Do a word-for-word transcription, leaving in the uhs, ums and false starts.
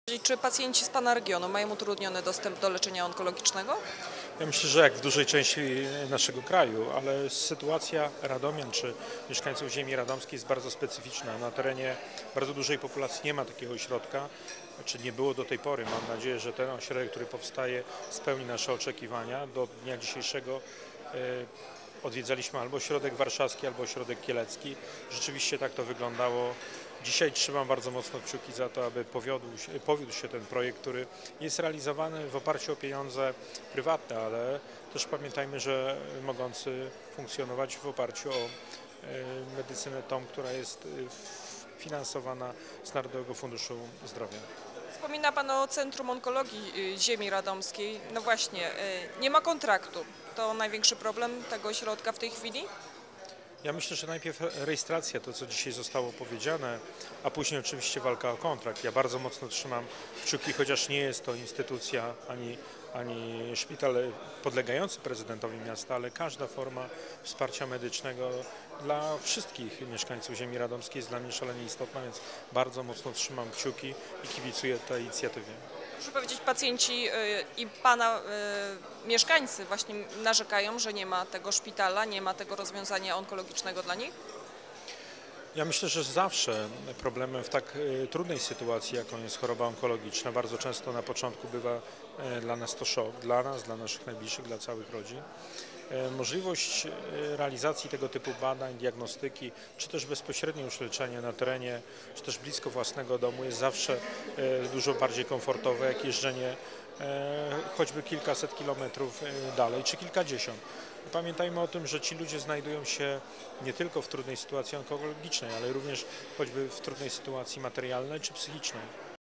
Czy pacjenci z Pana regionu mają utrudniony dostęp do leczenia onkologicznego? Ja myślę, że jak w dużej części naszego kraju, ale sytuacja radomian czy mieszkańców ziemi radomskiej jest bardzo specyficzna. Na terenie bardzo dużej populacji nie ma takiego ośrodka, czy nie było do tej pory. Mam nadzieję, że ten ośrodek, który powstaje, spełni nasze oczekiwania. Do dnia dzisiejszego e, odwiedzaliśmy albo ośrodek warszawski, albo ośrodek kielecki. Rzeczywiście tak to wyglądało. Dzisiaj trzymam bardzo mocno kciuki za to, aby powiódł się, powiódł się ten projekt, który jest realizowany w oparciu o pieniądze prywatne, ale też pamiętajmy, że mogący funkcjonować w oparciu o e, medycynę tą, która jest e, finansowana z Narodowego Funduszu Zdrowia. Wspomina Pan o Centrum Onkologii y, Ziemi Radomskiej. No właśnie, y, nie ma kontraktu. To największy problem tego ośrodka w tej chwili? Ja myślę, że najpierw rejestracja, to co dzisiaj zostało powiedziane, a później oczywiście walka o kontrakt. Ja bardzo mocno trzymam kciuki, chociaż nie jest to instytucja ani, ani szpital podlegający prezydentowi miasta, ale każda forma wsparcia medycznego dla wszystkich mieszkańców ziemi radomskiej jest dla mnie szalenie istotna, więc bardzo mocno trzymam kciuki i kibicuję tej inicjatywie. Proszę powiedzieć, pacjenci y, i Pana y, mieszkańcy właśnie narzekają, że nie ma tego szpitala, nie ma tego rozwiązania onkologicznego dla nich? Ja myślę, że zawsze problemem w tak e, trudnej sytuacji, jaką jest choroba onkologiczna, bardzo często na początku bywa e, dla nas to szok, dla nas, dla naszych najbliższych, dla całych rodzin. E, Możliwość e, realizacji tego typu badań, diagnostyki, czy też bezpośrednie już leczenie na terenie, czy też blisko własnego domu jest zawsze e, dużo bardziej komfortowe, jak jeżdżenie e, choćby kilkaset kilometrów e, dalej, czy kilkadziesiąt. Pamiętajmy o tym, że ci ludzie znajdują się nie tylko w trudnej sytuacji onkologicznej, ale również choćby w trudnej sytuacji materialnej czy psychicznej.